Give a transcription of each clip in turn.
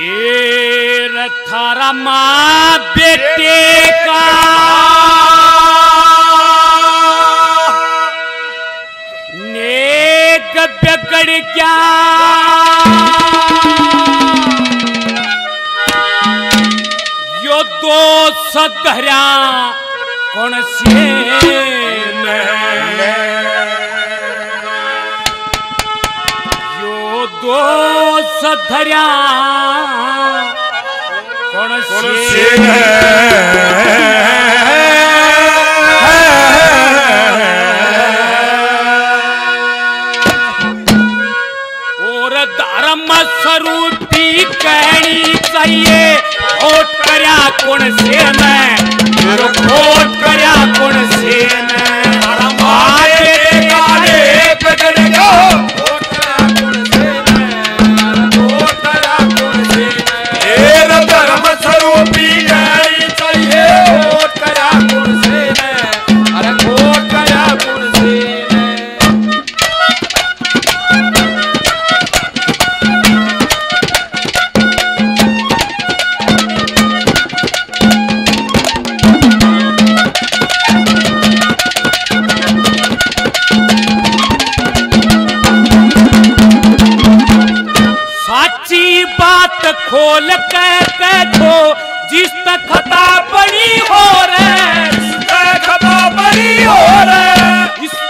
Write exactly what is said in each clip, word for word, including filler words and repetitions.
ये थारा माँ बेटे का नेक बिगड़ गया, यो दो सधरा कौन से यो दो सधरा कौन से और धर्म स्वरूपी कहनी चाहिए वोट करया कौन से मैं वोट करया कौन से मैं खोल के कहो जिस तक खता बड़ी हो रहे, जिस तक खता बड़ी हो रहे इस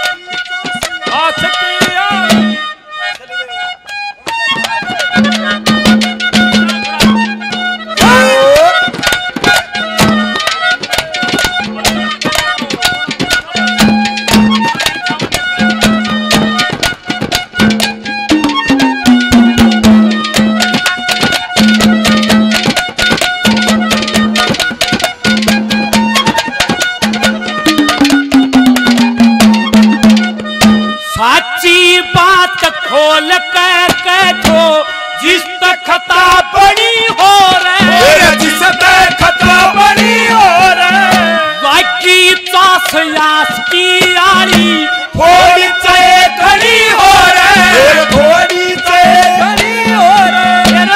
खोल कर कहो जिस तक खता बड़ी हो रहे, जिस तक खता बड़ी हो रहे बाकी चास यास की आड़ी थोड़ी चाहे खड़ी हो रहे, थोड़ी चाहे खड़ी हो रहे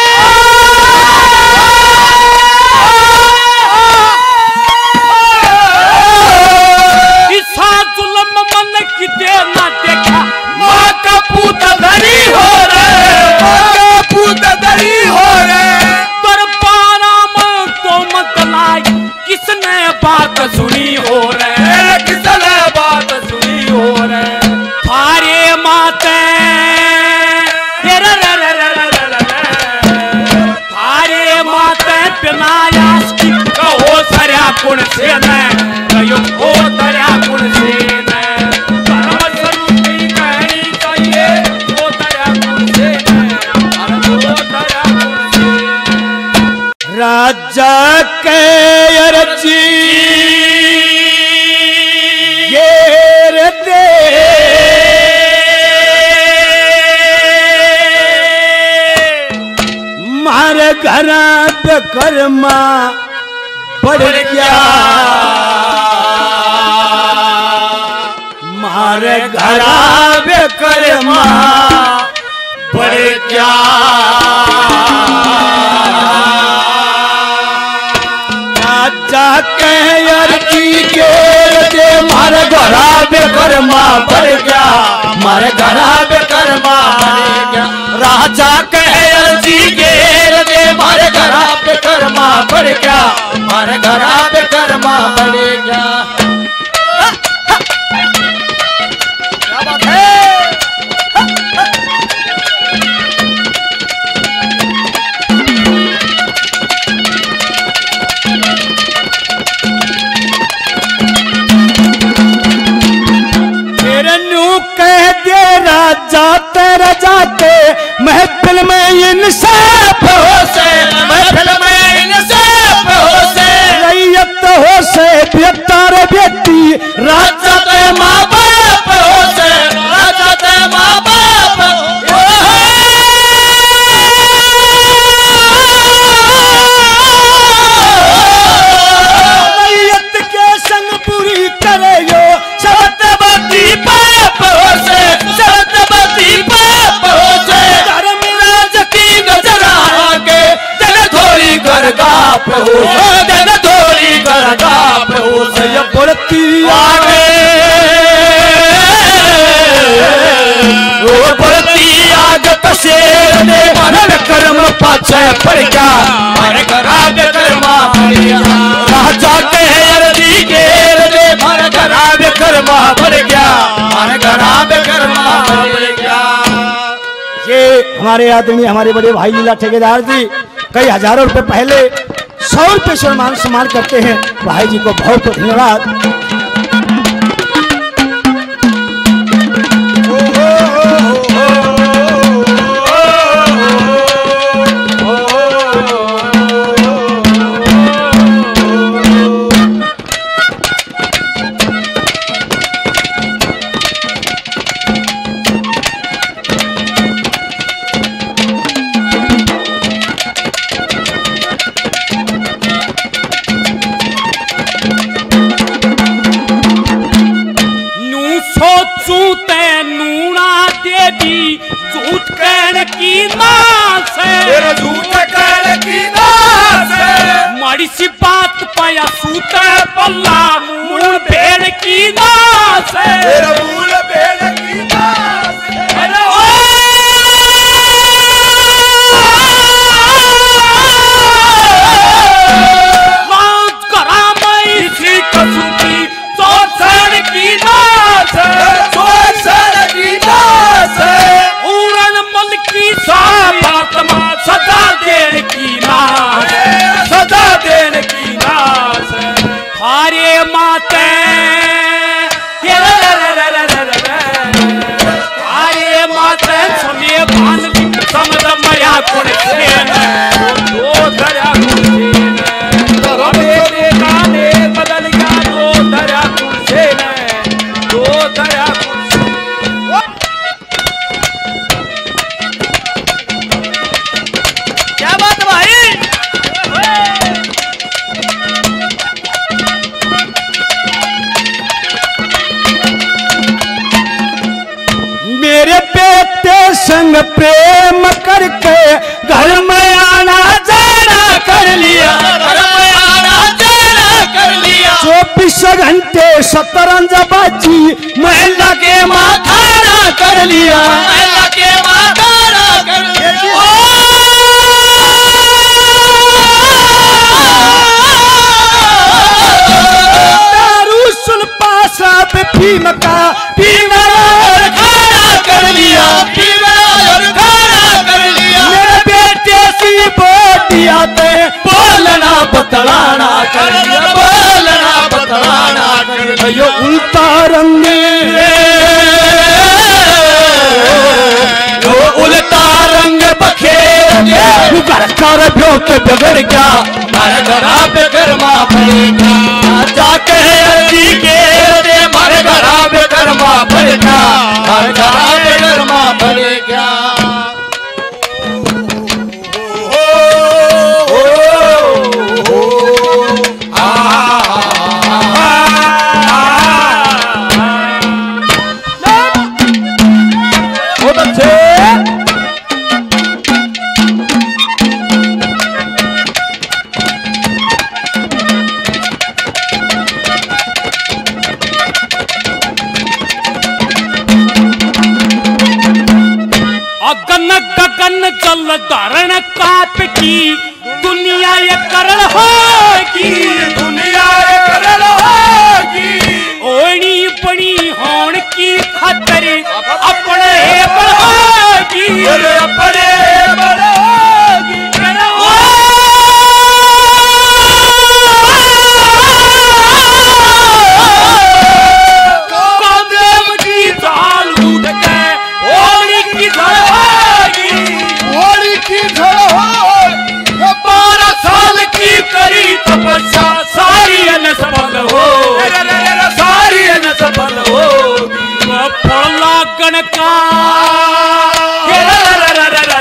इसा जुल्म मन की देर ना देखा माँ का पूत धरी हो रहे, माँ का पूत धरी हो रहे दरबारा में तो मत लाई किसने बात सुनी हो रहे, किसने बात सुनी हो रहे थारे माते थारे माते बिना यास की कहो सरया कुण से न कहो हो तरया कुण से न राजा के अर्जी ये दे मारे घर पे कर्मा बढ़ गया, मारे घर पे कर्मा बढ़ गया अर्जी के दे मारे घरा बेकर्मा बढ़ गया, मारे घरा बेकर्मा बढ़ गया राजा कहे अर्जी के दे मारे घरा बेकर्मा बढ़ गया, मारे घरा बेकर्मा बढ़ गया क्या बात है कह दे राजा तेरा जाते महफिल में इंसाफ हो से, महफिल में इंसाफ हो से रैयत हो से बेहतर बेटी राजा ते माँ बाप हो से, राजा ते माँ बाप रैयत के संग पूरी करे यो सतबती बाप हो से, सतबती बाप हो से धर्मराज की नजर आके दिन थोड़ी करदा बेहोश ये बढ़ती आगे वो बढ़ती आगे तशेर दे मन कर्म पाछे पड़ गया मारे घरा दे कर्मा पड़ गया राजा के अरदी घेर दे मारे घरा दे कर्मा पड़ गया मारे घरा दे कर्मा पड़ गया। ये हमारे आदरणीय हमारे बड़े भाई लीला ठेकेदार जी कई हजारों रुपए पहले सौ रुपए सम्मान सम्मान करते हैं। भाई जी को बहुत बहुत धन्यवाद। माड़ी सी बात पाया सूता पल्ला मूल भेड़ की नास मूल भेड़ की नास करा मई सी कसूती चौसठ की नास चौसठ की नास उड़न मल की सातमा सदा देर की नास सदा देर की नास हारे माते हारे माते समय भान समझ मया कुण दो धरा गाने बदल गया दो धरा कुर्से दो धरा क्या बात भाई मेरे बेटे संग प्रेम करके घर में आना जाना कर लिया घर में आना जाना कर लिया चौबीस घंटे शतरंज बाजी महिला के माथाना कर लिया महिला के माथाना कर लिया दारू सुल्पा सब भीम का पीना और खाना कर लिया पीना और खाना कर लिया मेरे बेटे सी बोटिया ते बोलना बतलाना कर लिया बोलना बतलाना कर लिया यो उल्टा रंग यो उल्टा रंग बखेर घर कर भ्यो के बिगड़ गया मारे घरा पे गरमा पड़ेगा जाके अर्जी के दे मारे घरा पे गरमा पड़ेगा मारे घरा पे गरमा पड़ेगा। बहुत अच्छे अगन गगन जल धारण काप की दुनिया ये करण होगी दुनिया ये करण होगी ओणी बड़ी होण की खातर अपने बढ़ोगी अपने बढ़ोगी कादेव की चाल उठ के ओणी की धड़ोगी होली की धड़ो बारह साल की करी तपस्या सारी अनसफल हो सारी अनसफल होगी पड़ला गण का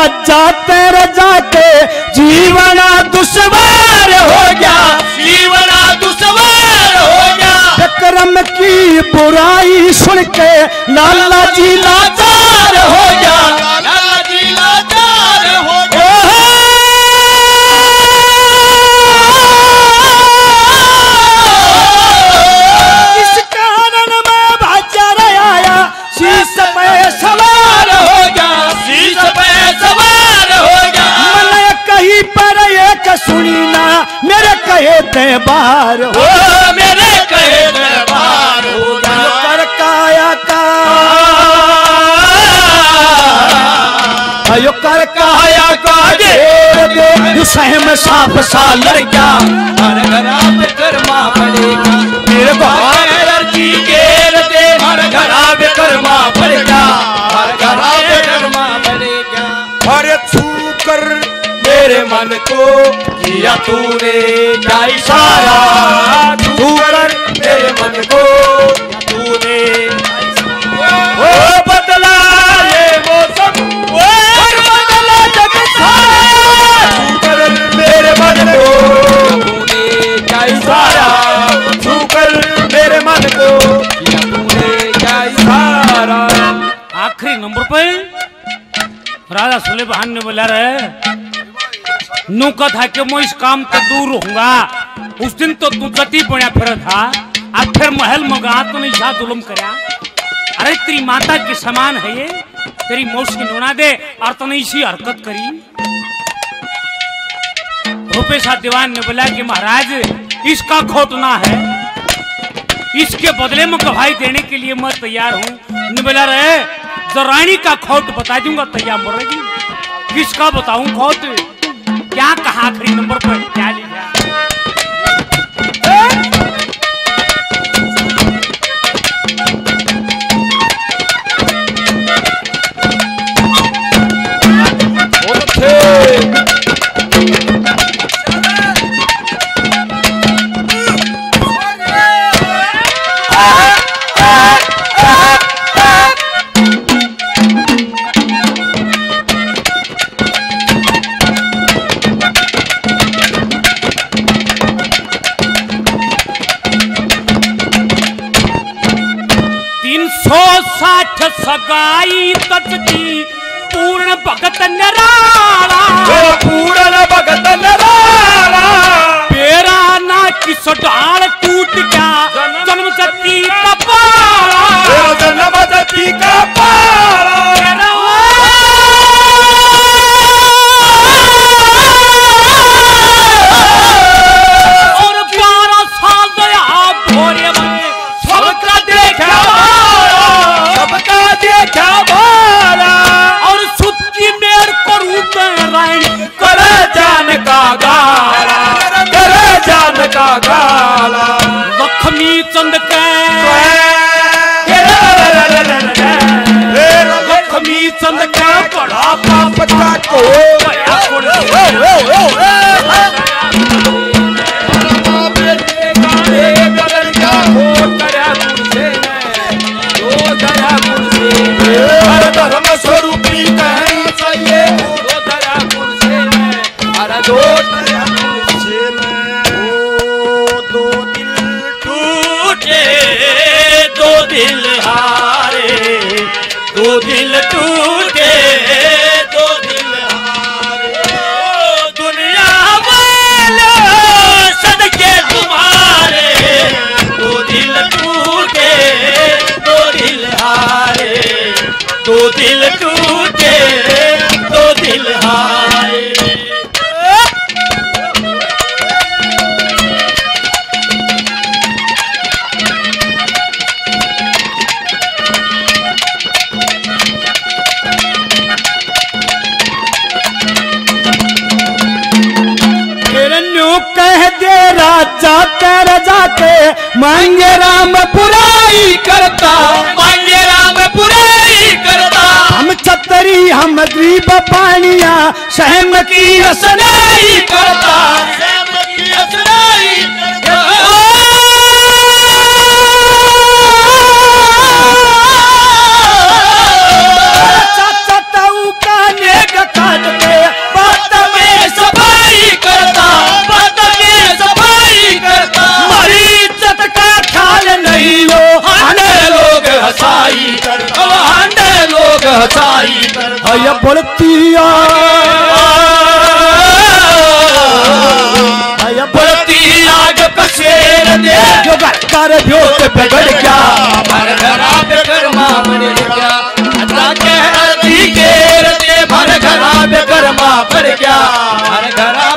राजा तेरे जाके जीवन दुश्वार हो गया, जीवन दुश्वार हो गया। विक्रम की बुराई सुन के लाला जी लाचार हो गया, लाला जी लाचार हो गया। इस कारण में भाजर आया शीश पे सवार हो गया, शीश पे सवार हो गया। मैंने कहीं पर एक सुनी ना मेरे कहे ते बार हो, ओ मेरे कहे दरबार हो गया। कर काया का अयो कर काया का दे सहम साफ सा लड़ गया, हर घरा पे कर्मा पड़ेगा, मेरे को की घेर दे। हर घरा पे कर्मा पड़ेगा, हर घरा पे कर्मा पड़ेगा। अरे छू कर मेरे मन को किया तूने क्या इशारा, छू कर मेरे मन को तूने ओ बदला ये मौसम, ओ बदला जग सारा। छू कर मेरे मन को तूने क्या इशारा, छू कर मेरे मन को किया तूने क्या इशारा। आखिरी नंबर पे राजा सुलेमान ने बोला रहे नू का था कि मैं इस काम से दूर रहूंगा। उस दिन तो तू गति बना फिर था, अब फिर महल मगा तो नहीं जा जुल्म करा। अरे तेरी माता के समान है ये, तेरी मौस की नोना दे और तो नहीं इसी हरकत करी। रूपेशा दीवान ने बोला कि महाराज इसका खोटना है, इसके बदले में गवाही देने के लिए मैं तैयार हूँ। ने बोला रहे तो रानी का खोट बता दूंगा तैयार मरेगी। किसका बताऊं खोट, क्या कहा आखिरी नंबर पर क्या लिखा। साठ सगाई तक की पूर्ण भगत निराला, पूर्ण भगत निराला। पेरा ना किस डाल टूट गया जन्म सती का पाला, जन्म सती का पाला। और बारह साल गया भोरे में सबका देखा सबका देखा भारा, और सुत की मेर को रूप में रानी करे जान का गाला, करे जान का गाला। लक्ष्मी चंद के लक्ष्मी चंद के बड़ा पाप का को गया कुल धर्म स्वरूपी कहना चाहिए, दो दया कुर्सी में अरे दो दया कुर्सी में दो दिल टूटे दो दिल हारे, दो दिल टूटे दो दिल हारे। दुनिया वालों सदके तुम्हारे, दो दिल टूटे दो दिल हारे, दो दिल टूटे दो दिल हारे। कह दे राजा तेरे जाके मांगे राम बुराई करता, मांगे राम बुराई करता। हम छतरी हम गरीब पानिया सहम की असनाई करता, सहम की असनाई करता। चाचा ताऊ का नेक का भैया बोलती भैया बोलती आग पसेर दे जो कर भ्यो के बिगड़ गया भर घरा बेकरमा बन गया अल्लाह के हल्दी घेर दे भर घरा बेकरमा बन गया भर घरा